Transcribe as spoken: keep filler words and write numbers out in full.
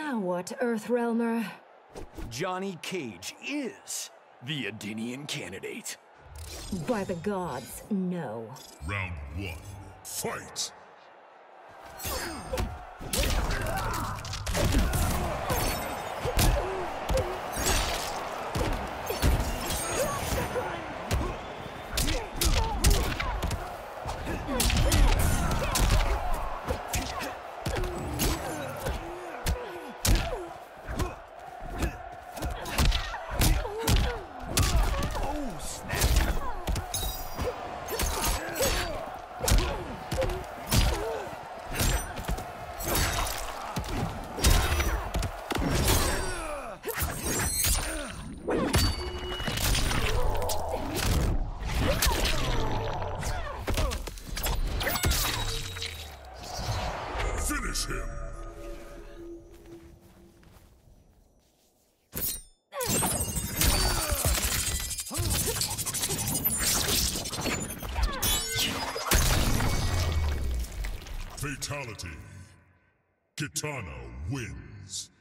Now what, Earthrealmer? Johnny Cage is the Adinian candidate. By the gods, no. Round one, fight! Finish him! Fatality. Kitana wins.